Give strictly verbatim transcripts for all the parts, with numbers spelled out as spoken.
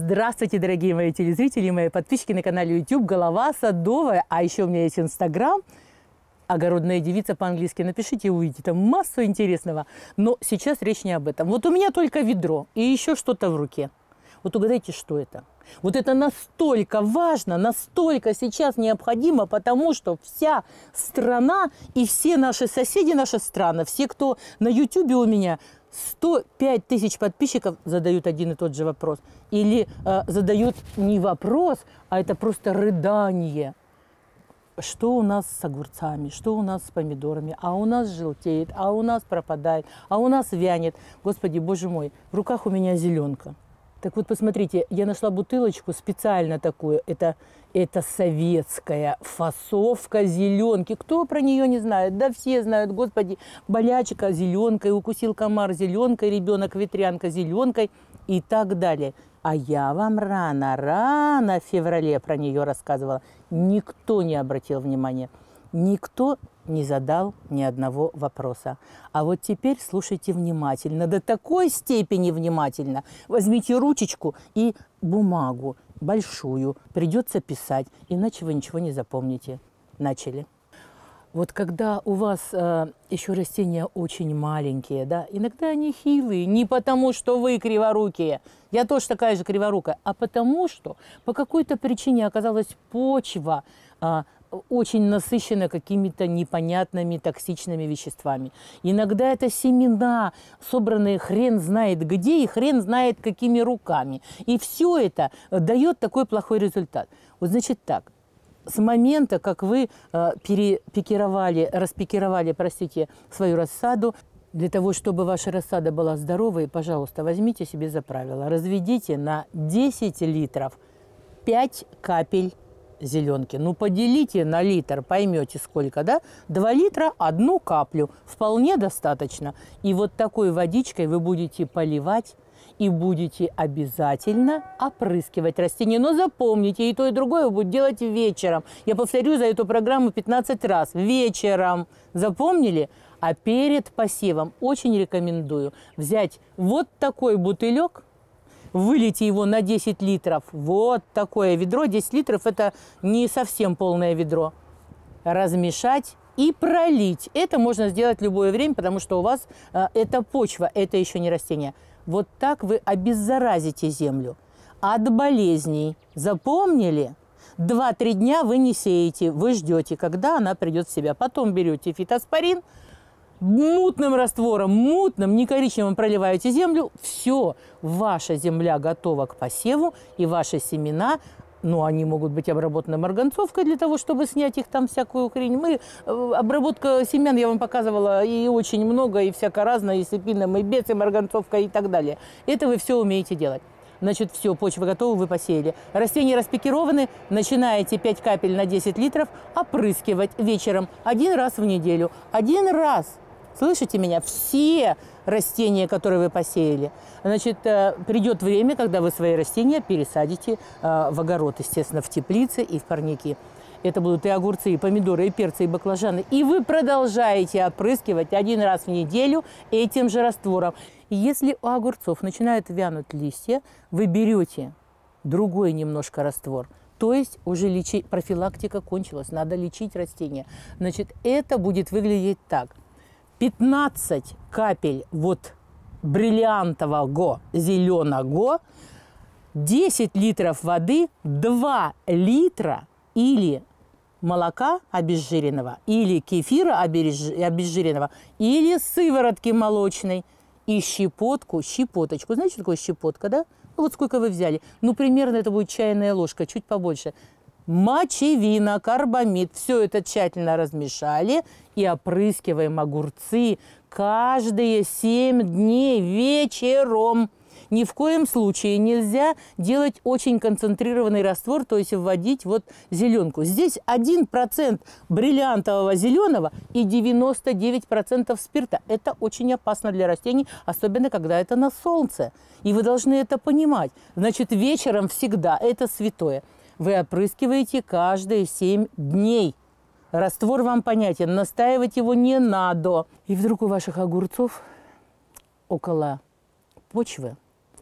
Здравствуйте, дорогие мои телезрители и мои подписчики на канале YouTube «Голова садовая». А еще у меня есть Инстаграм «Огородная девица» по-английски. Напишите, увидите, там массу интересного. Но сейчас речь не об этом. Вот у меня только ведро и еще что-то в руке. Вот угадайте, что это? Вот это настолько важно, настолько сейчас необходимо, потому что вся страна и все наши соседи, наши страны, все, кто на YouTube у меня, сто пять тысяч подписчиков задают один и тот же вопрос. Или э, задают не вопрос, а это просто рыдание. Что у нас с огурцами, что у нас с помидорами, а у нас желтеет, а у нас пропадает, а у нас вянет. Господи, боже мой, в руках у меня зеленка. Так вот, посмотрите, я нашла бутылочку специально такую. Это, это советская фасовка зеленки. Кто про нее не знает? Да все знают. Господи, болячка зеленкой, укусил комар зеленкой, ребенок ветрянка зеленкой и так далее. А я вам рано-рано в феврале про нее рассказывала. Никто не обратил внимания. Никто не задал ни одного вопроса. А вот теперь слушайте внимательно, до такой степени внимательно. Возьмите ручечку и бумагу большую, придется писать, иначе вы ничего не запомните. Начали. Вот когда у вас э, еще растения очень маленькие, да, иногда они хилые, не потому что вы криворукие, я тоже такая же криворукая, а потому что по какой-то причине оказалась почва э, очень насыщена какими-то непонятными токсичными веществами. Иногда это семена, собранные хрен знает где и хрен знает какими руками. И все это дает такой плохой результат. Вот значит так. С момента, как вы э, перепикировали, распикировали, простите, свою рассаду, для того, чтобы ваша рассада была здоровой, пожалуйста, возьмите себе за правило. Разведите на десять литров пять капель зеленки. Ну, поделите на литр, поймете сколько, да? два литра, одну каплю. Вполне достаточно. И вот такой водичкой вы будете поливать и будете обязательно опрыскивать растения. Но запомните, и то, и другое вы будете делать вечером. Я повторю за эту программу пятнадцать раз. Вечером. Запомнили? А перед посевом очень рекомендую взять вот такой бутылек, вылейте его на десять литров. Вот такое ведро. десять литров – это не совсем полное ведро. Размешать и пролить. Это можно сделать в любое время, потому что у вас э, это почва, это еще не растение. Вот так вы обеззаразите землю от болезней. Запомнили? два-три дня вы не сеете, вы ждете, когда она придет в себя. Потом берете фитоспорин, мутным раствором, мутным, не коричневым проливаете землю. Все, ваша земля готова к посеву, и ваши семена, ну, они могут быть обработаны марганцовкой для того, чтобы снять их там всякую хрень. Мы, обработка семян я вам показывала и очень много, и всяко разное, и с эпином, и без, и марганцовкой, и так далее. Это вы все умеете делать. Значит, все, почва готова, вы посеяли. Растения распикированы, начинаете пять капель на десять литров опрыскивать вечером один раз в неделю. Один раз. Слышите меня? Все растения, которые вы посеяли. Значит, придет время, когда вы свои растения пересадите в огород, естественно, в теплице и в парники. Это будут и огурцы, и помидоры, и перцы, и баклажаны. И вы продолжаете опрыскивать один раз в неделю этим же раствором. И если у огурцов начинают вянуть листья, вы берете другой немножко раствор. То есть уже лечить, профилактика кончилась, надо лечить растения. Значит, это будет выглядеть так. пятнадцать капель вот бриллиантового зеленого, десять литров воды, два литра или молока обезжиренного, или кефира обезжиренного, или сыворотки молочной, и щепотку, щепоточку. Знаете, что такое щепотка, да? Ну, вот сколько вы взяли. Ну, примерно это будет чайная ложка, чуть побольше. Мочевина, карбамид. Все это тщательно размешали и опрыскиваем огурцы каждые семь дней вечером. Ни в коем случае нельзя делать очень концентрированный раствор, то есть вводить вот зеленку. Здесь один процент бриллиантового зеленого и девяносто девять процентов спирта. Это очень опасно для растений, особенно когда это на солнце. И вы должны это понимать. Значит, вечером всегда это святое. Вы опрыскиваете каждые семь дней. Раствор вам понятен, настаивать его не надо. И вдруг у ваших огурцов около почвы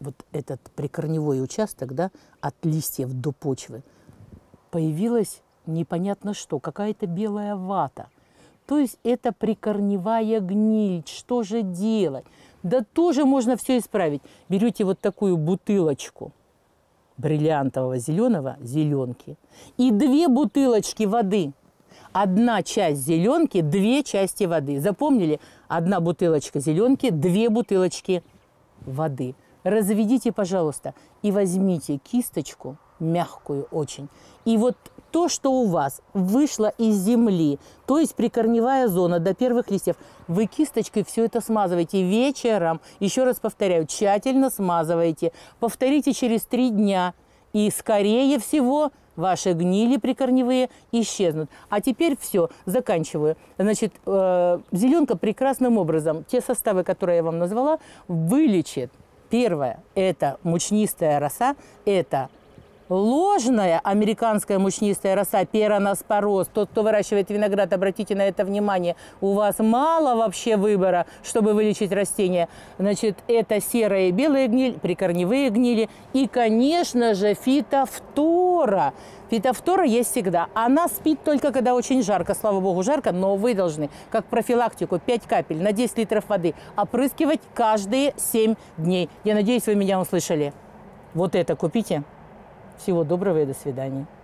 вот этот прикорневой участок, да, от листьев до почвы, появилось непонятно что, какая-то белая вата. То есть это прикорневая гниль. Что же делать? Да тоже можно все исправить. Берете вот такую бутылочку бриллиантового зеленого, зеленки, и две бутылочки воды. Одна часть зеленки, две части воды. Запомнили? Одна бутылочка зеленки, две бутылочки воды. Разведите, пожалуйста, и возьмите кисточку, мягкую очень, и вот то, что у вас вышло из земли, то есть прикорневая зона до первых листьев, вы кисточкой все это смазываете вечером. Еще раз повторяю, тщательно смазывайте. Повторите через три дня, и скорее всего ваши гнили прикорневые исчезнут. А теперь все, заканчиваю. Значит, э, зеленка прекрасным образом, те составы, которые я вам назвала, вылечит. Первое – это мучнистая роса, это ложная американская мучнистая роса, пероноспороз. Тот, кто выращивает виноград, обратите на это внимание. У вас мало вообще выбора, чтобы вылечить растения. Значит, это серая и белая гниль, прикорневые гнили. И, конечно же, фитофтора. Фитофтора есть всегда. Она спит только, когда очень жарко. Слава богу, жарко, но вы должны, как профилактику, пять капель на десять литров воды опрыскивать каждые семь дней. Я надеюсь, вы меня услышали. Вот это купите. Всего доброго и до свидания.